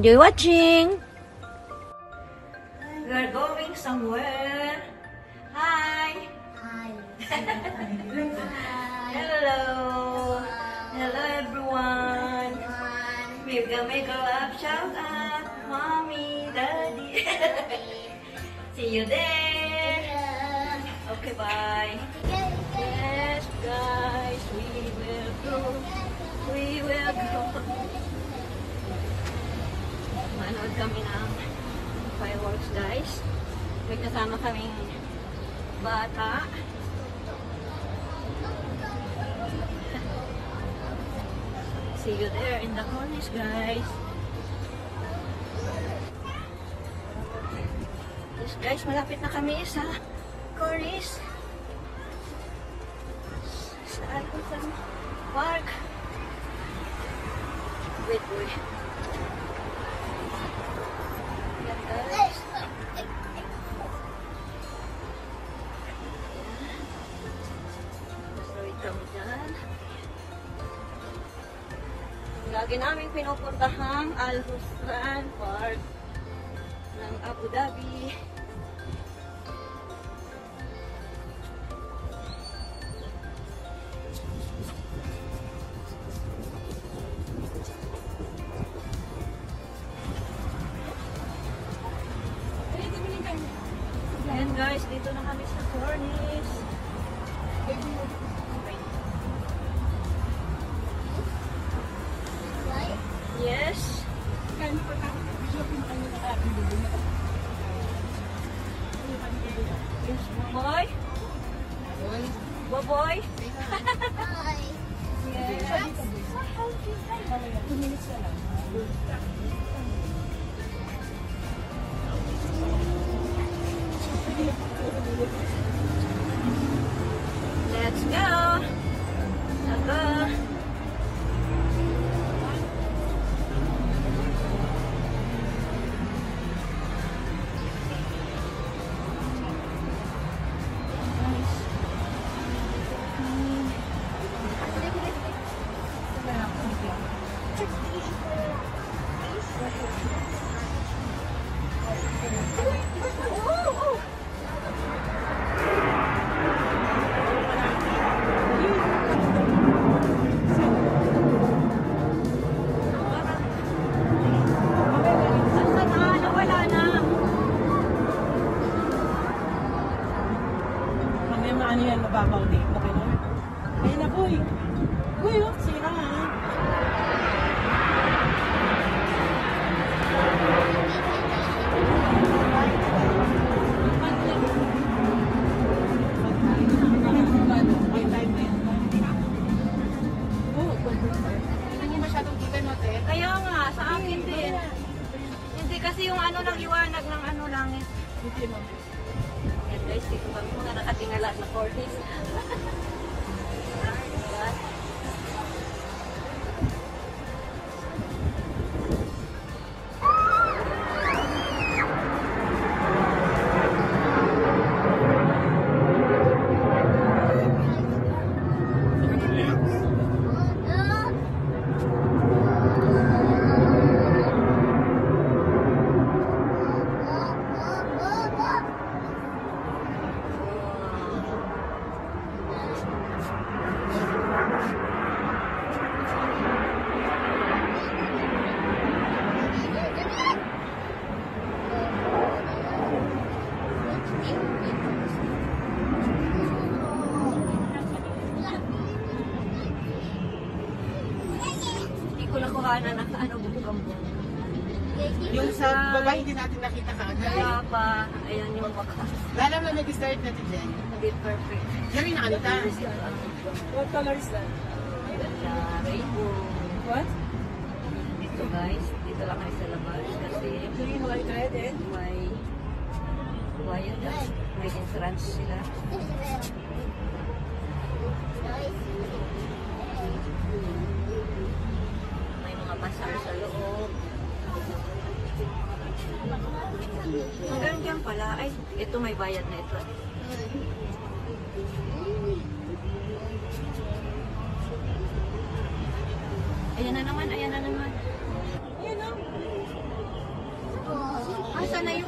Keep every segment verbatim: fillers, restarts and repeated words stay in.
Enjoy watching! We're going somewhere. Hi! Hi. Hello! Hello everyone! Mega mega love shout out! Mommy, Daddy! See you there! Okay, bye! Yes, guys, we will go! We will go! Manood kami ng fireworks, guys. May kasama kaming bata. See you there in the corners, guys. Yes, guys, malapit na kami sa corners. Sa Alcazar Park. Wait, wait. Yan, guys. Sorry kami dyan. Lagi namin pinupuntahang Alcazar Park ng Abu Dhabi. Ayan guys, dito na kami sa cornice. Yes. Yes, boy. Boy. Hi. Yes. Two minutes na lang. Let's go. Aga. Ano yan, mababaw dito. Okay na. Ayun na, boy. Boy, oh, sira nga. Kaya nga, sa akin din. Hindi kasi yung ano ng liwanag ng ano langit. Yan guys, dito kami mga nakatingala sa cornice. Nakuhanan ng ano bubukang Yung sa baba, hindi natin nakita ka agad. kaya pa, ayan yung wakas. Lalam na nag-start natin dyan. Hindi perfect. Yan yung nakalita. What color is that? Ganda, rainbow. What? Dito guys, dito lang kayo sa labas kasi Green, white, red, and? may wire guys. May entrance sila. May mga bazaar sa loob. Hanggang dyan pala. Ay, ito may bayad na ito. Ayan na naman, ayan na naman. Ayan o.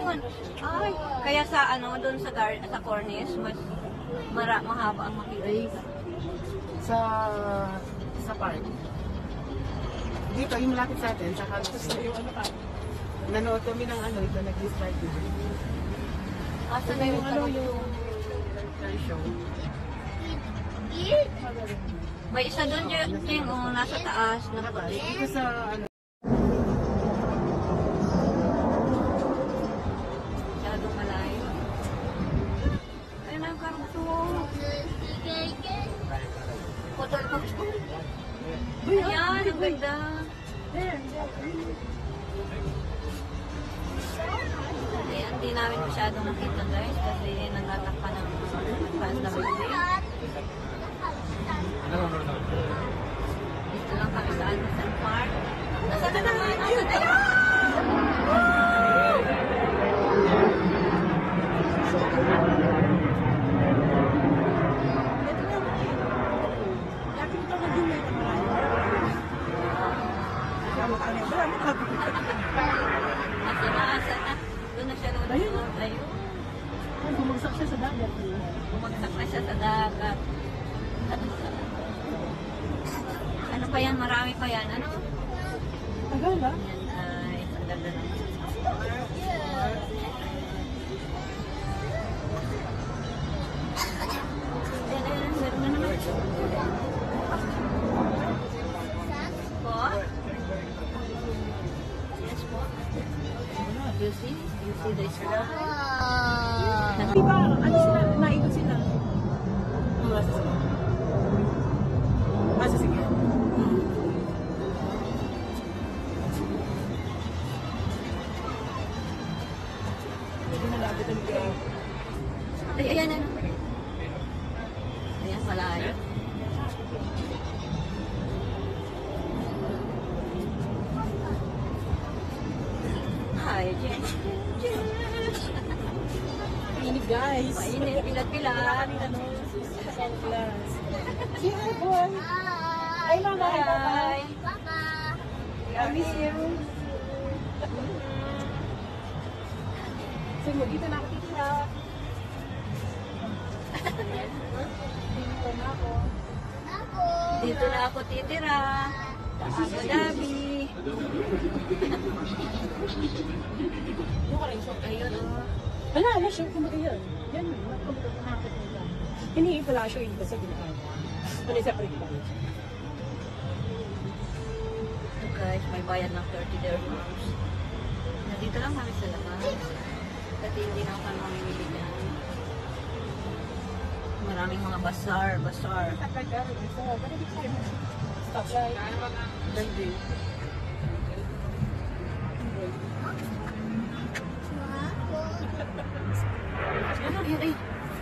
Ayun. Ay, kaya sa ano, doon sa gar sa cornice, mas mara, mahaba ang makikita. Sa sa park. Dito, yung malapit sa atin, sa Halos. Yung ano pa? Nanood kami ng ano, ito nag-start dito. Asa na yung ano yung... show. May isa doon, Jing, oh, nasa taas. Nakabas. Dito sa ano. Masyadong malayo. Ayun na yung karugto. Putol-putol. Ayan, ang ganda. Ayan, di namin masyadong nakita guys kasi nangatakpan ng fans na building. Dito lang kami sa Anderson Park. Nasaan na naman? Nasaan na yun? Asa na, asa na. Doon na siya doon. Ayun. Bumagsak siya sa dagat. Bumagsak na siya sa dagat. Ano pa yan? Marami pa yan. Ano? Tagal ba? Yan ay, ang ganda naman. Ayan, ayan, meron na naman. Po? Yes po. You see? You see the sky? Di ba, ano sila, naikot sila? Ang asa sila? Asa sige? Hindi na labit ang gaya. Ay, ayan, ayan. Ayan, malayo. Hi, Jen. Init guys. Mainit, pilat-pilat. Ano, sunglass. Si hi boy. Ay mama, hi papa. Hi. I miss you. Sige, dito na ako titira. Dito na ako. Dito na ako titira. Sa Abu Dhabi. Yung ka rin siya. Ayun, oh. Wala, wala siya. Kumbaga yan. Yan, kumbaga kumakit nila. Hindi pala siya yung basta ginagawa. Ano separate pa? So guys, may bayad ng thirty dirhams. Nandito lang kami sa labas. Kasi hindi na ako kami mamimili dyan. Maraming mga bazaar, bazaar. Stop guys. Ganda. Ayun, ayun.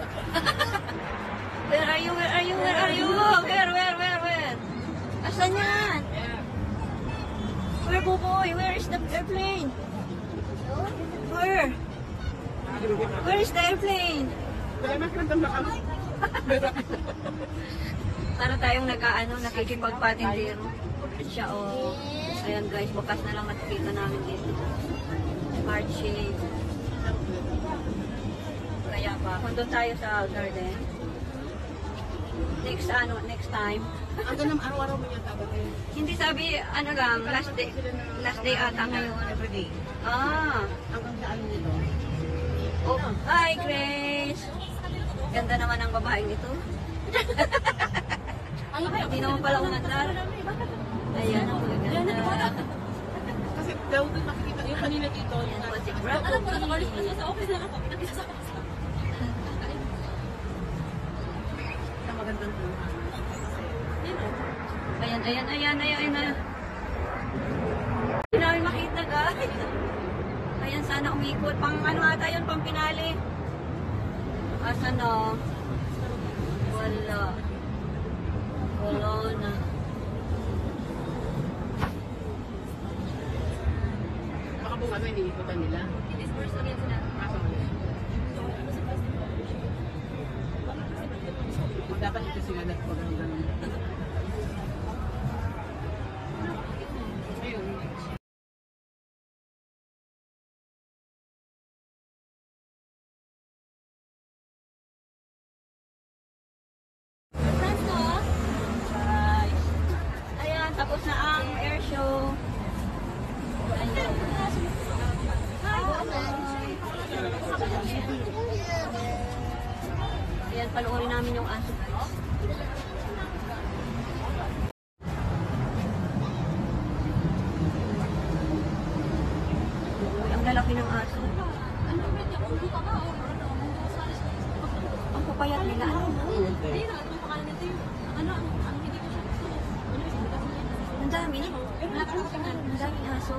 Where are you? Where are you? Where are you? Where, where, where, where? Asan yan? Where, Buboy? Where is the airplane? Where? Where is the airplane? Para tayong nag-ano, nakikipagpatintiro. Siya, oh. Ayan guys, bukas na lang nakikita namin dito. Heart shape. Kaya pa, kung doon tayo sa garden, next ano, next time. Ang ganang araw-araw mo yung tabat eh. Hindi sabi, ano lang, last day, last day ata ngayon. Everyday. Ah, Hanggang daan nito. oh, hi Grace! Ganda naman ang babaeng ito. Hindi naman pala umandar. Ayan, ang ganda. Kasi daw doon makikita yung kanina dito. Ayan po si Broccoli. sa office na ako. Pinakita sa office. Ang magandang tulungan. Ayan, ayan, ayan, ayan, ayan. Hindi namin makita guys. Ayan, sana umikot. Pang ano ata yun, pang pinali. Asa na? Wala. Wala na. Baka kung ano, iniikutan nila. Disperse na rin sila. Dapat ito sila nagpagandang. Tapos na ang air show. Ayan, panoorin namin yung aso. Uy, ang lalaki ng aso. Ang papayat nila. Ang dami. Ang daming aso.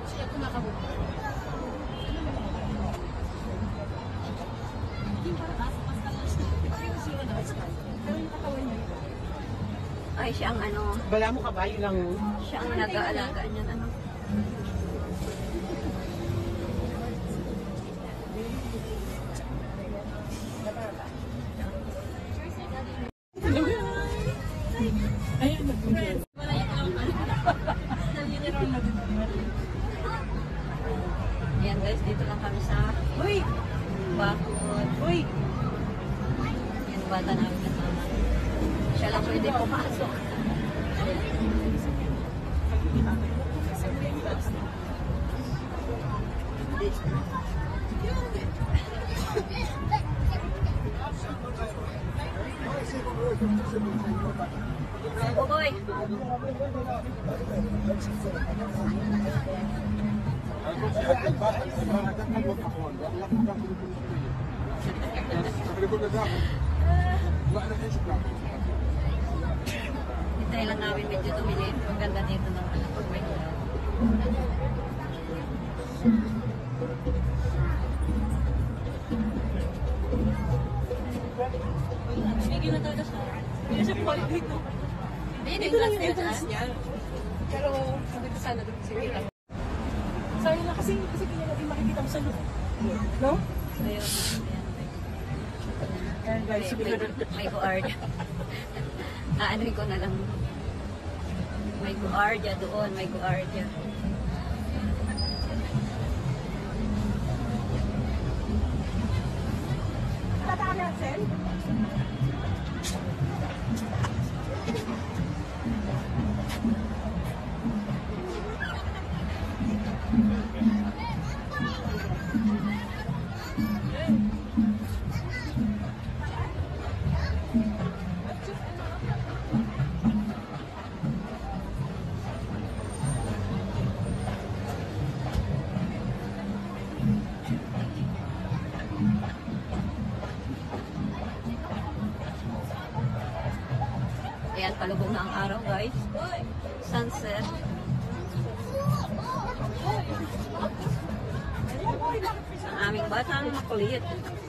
Ay, siya ang ano, Bala mo kabayo lang. siya ang nag-aalaga niyan, ano. Ayan guys, dito lang kami sa Uy! Bakod. Uy! Yan, bata namin kasama. Siya lang pwede pumasok. Ay, Buboy. Hintay lang namin medyo tumili. Ang ganda dito ng anak ko. May ilaw. Bigyan na talaga siya. Hindi siya quality, no? Hindi, Dito lang yung glass entrance yan, niya. Pero, sabi ko sana doon. Sige lang. Sayang na kasi, kasi kanya natin makikita mo sa loob. No? ah. Ayun. Ayan guys, May, may, may guard. Aanoy ko na lang. May guardia doon, may guardia. Tataan natin. Ayan, palubog na ang araw guys. Sunset. Ang aming batang makulit.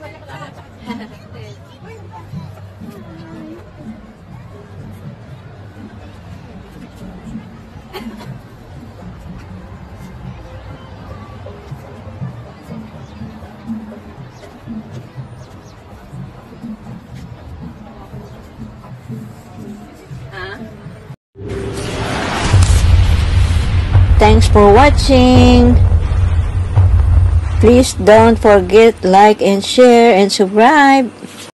Thanks for watching. Please don't forget like and share and subscribe.